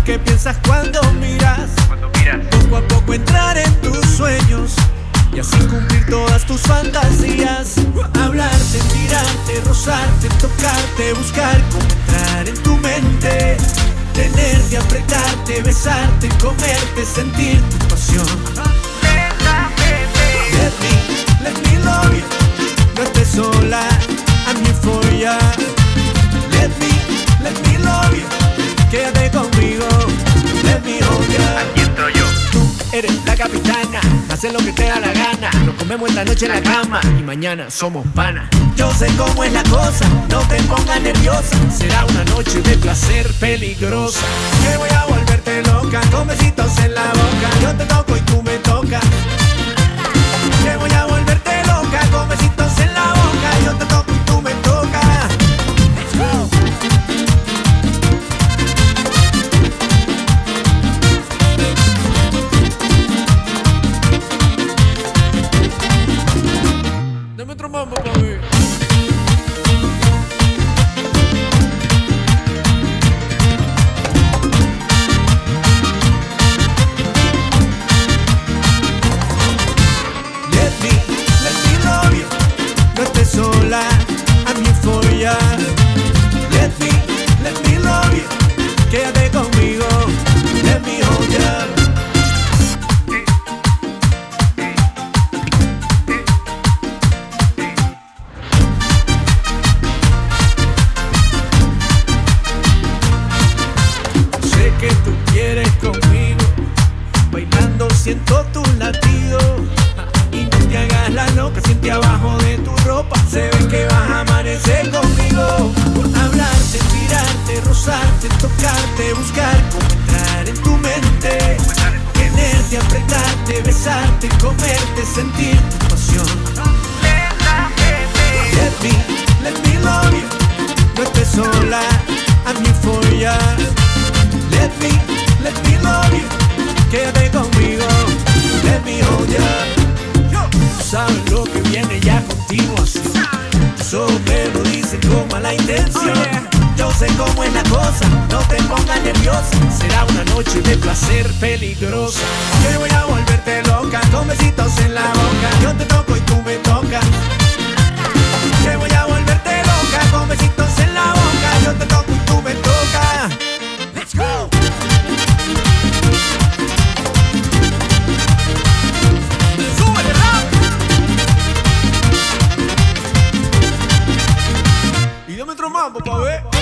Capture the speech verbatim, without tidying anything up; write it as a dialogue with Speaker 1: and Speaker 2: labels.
Speaker 1: que piensas cuando miras,
Speaker 2: Cuando miras,
Speaker 1: poco a poco entrar en tus sueños y así cumplir todas tus fantasías. Hablarte, mirarte, rozarte, tocarte, buscar cómo entrar en tu mente, tenerte, apretarte, besarte, comerte, sentir tu pasión. Let me, let me love you. No estés sola, I'm here for ya. Let me, let me love you. Quédate conmigo, let me hold ya.
Speaker 2: aquí entro yo.
Speaker 1: Tú eres la capitana, haces lo que te da la gana. Nos comemos esta noche en la cama y mañana somos pana. Yo sé cómo es la cosa, no te pongas nerviosa. Será una noche de placer peligrosa. Que voy a volverte loca, con besitos en la boca. Yo te toco y tú me tocas. Que voy a volverte loca, con besitos en la boca. Yo te toco y tú me tocas. Let's go. Dame otro mambo, papi. Let me, let me love you. No estés sola, I'm here for ya. Let me, let me love you. Quédate conmigo, let me hold ya. Sé que tú quieres conmigo, bailando siento tus latidos. Y no te hagas la loca, siente abajo de tu ropa. Se ve que vas a amanecer conmigo. Hablarte, mirarte, rozarte, tocarte, buscar cómo entrar en tu mente, tenerte, apretarte, besarte, comerte, sentir tu pasión. Let me, let me love you. No estés sola, I'm here for ya. Let me, let me love you. Quédate conmigo, let me hold ya. Tú sabes lo que viene ya a continuación. Tus ojos me lo dicen con mala intención. Yo sé cómo es la cosa, no te pongas nerviosa. Será una noche de placer peligrosa. Yo voy a volverte loca, con besitos en la boca. Yo te toco y tú me tocas. Yo voy a volverte loca, con besitos en la boca. Yo te toco y tú me tocas. Let's go. Súbele rap. Y dame otro mambo pa' ver.